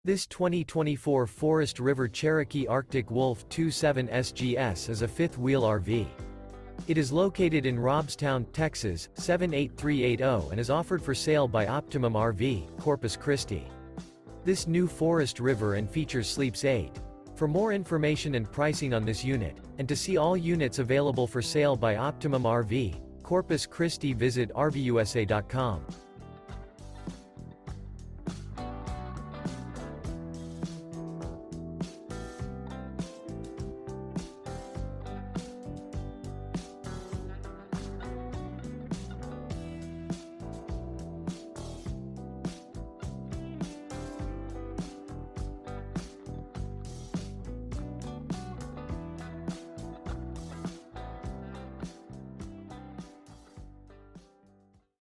This 2024 Forest River Cherokee Arctic Wolf 27 SGS is a fifth-wheel RV. It is located in Robstown, Texas, 78380 and is offered for sale by Optimum RV, Corpus Christi. This new Forest River and features sleeps 8. For more information and pricing on this unit, and to see all units available for sale by Optimum RV, Corpus Christi, visit RVUSA.com.